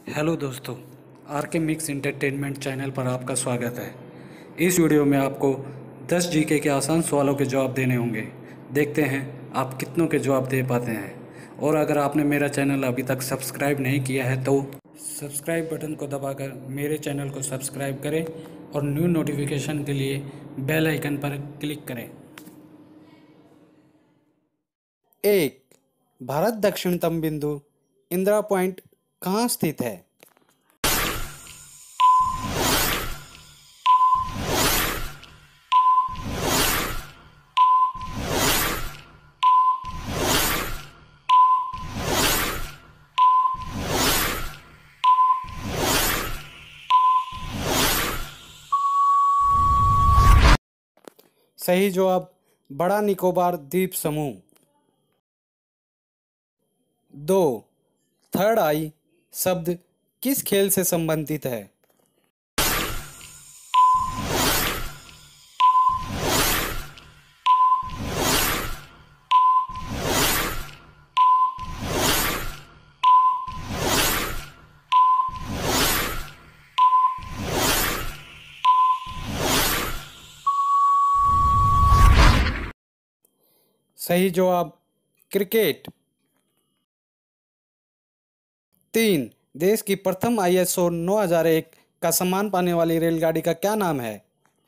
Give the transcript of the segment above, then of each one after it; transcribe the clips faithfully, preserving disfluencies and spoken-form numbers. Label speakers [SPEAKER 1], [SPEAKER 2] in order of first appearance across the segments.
[SPEAKER 1] Hello दोस्तों, are के mix entertainment channel पर आपका स्वागत है। इस वीडियो में आपको दस जीके के आसान सवालों के जवाब देने होंगे। देखते हैं आप कितनों के जवाब दे पाते हैं। और अगर आपने मेरा चैनल अभी तक सब्सक्राइब नहीं किया है तो सब्सक्राइब बटन को दबाकर मेरे चैनल को सब्सक्राइब करें और न्यू नोटिफिकेशन के लिए बेल आइकन पर क्लिक करें।
[SPEAKER 2] एक। भारत दक्षिणतम बिंदु इंदिरा पॉइंट कहाँ स्थित है? सही जवाब बड़ा निकोबार द्वीप समूह। दो। थर्ड आई शब्द किस खेल से संबंधित है? सही जवाब क्रिकेट। तीन। देश की प्रथम आई एस ओ नौ हज़ार एक का सम्मान पाने वाली रेलगाड़ी का क्या नाम है?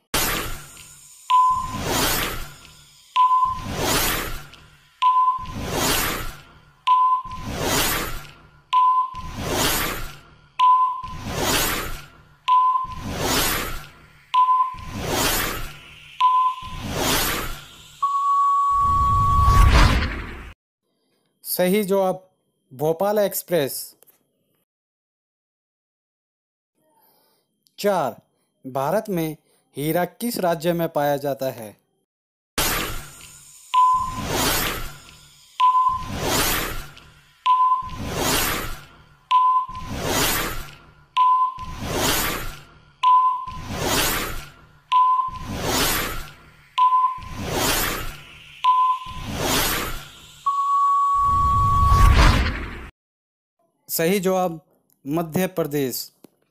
[SPEAKER 2] सही जवाब भोपाल एक्सप्रेस। चार। भारत में हीरा किस राज्य में पाया जाता है? सही जवाब मध्य प्रदेश।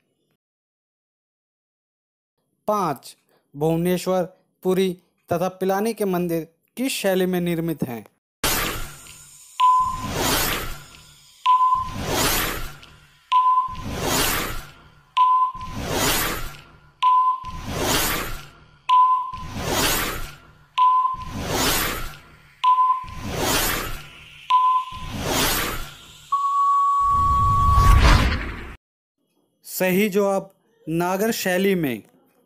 [SPEAKER 2] पाँच। भुवनेश्वर, पुरी तथा पिलानी के मंदिर किस शैली में निर्मित हैं? सही जवाब नागर शैली में।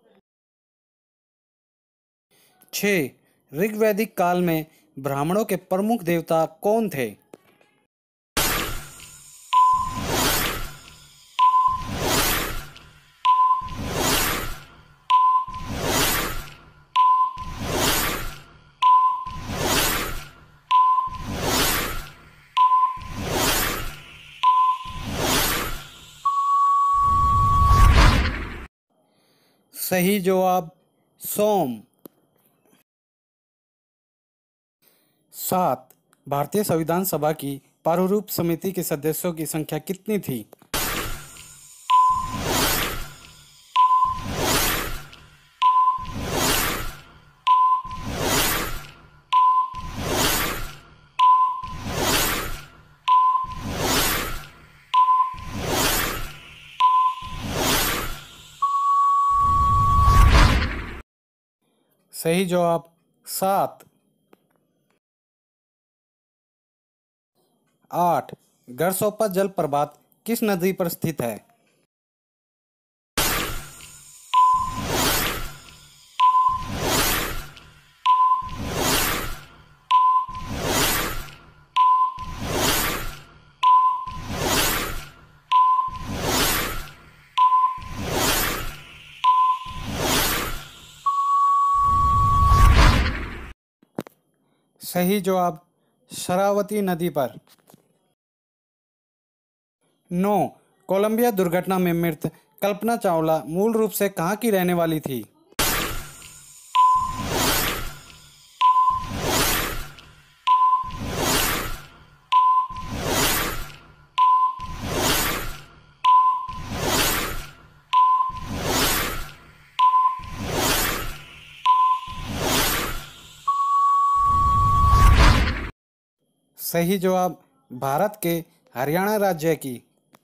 [SPEAKER 2] छः। ऋग्वैदिक काल में ब्राह्मणों के प्रमुख देवता कौन थे? सही जवाब सोम। सात। भारतीय संविधान सभा की प्रारूप समिति के सदस्यों की संख्या कितनी थी? सही जवाब सात। आठ। गरसोपा जलप्रपात किस नदी पर स्थित है? सही जवाब शरावती नदी पर। नौ। कोलंबिया दुर्घटना में मृत कल्पना चावला मूल रूप से कहाँ की रहने वाली थी? सही जवाब भारत के हरियाणा राज्य की।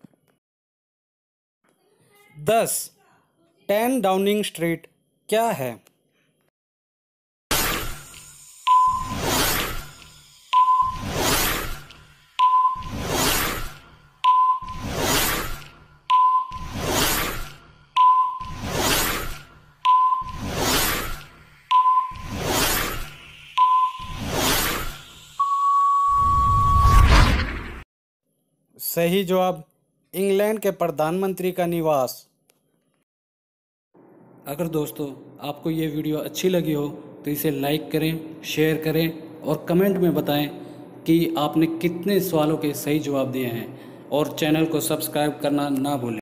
[SPEAKER 2] दस, टेन डाउनिंग स्ट्रीट क्या है? सही जवाब इंग्लैंड के प्रधानमंत्री का निवास।
[SPEAKER 1] अगर दोस्तों आपको ये वीडियो अच्छी लगी हो तो इसे लाइक करें, शेयर करें और कमेंट में बताएं कि आपने कितने सवालों के सही जवाब दिए हैं, और चैनल को सब्सक्राइब करना ना भूलें।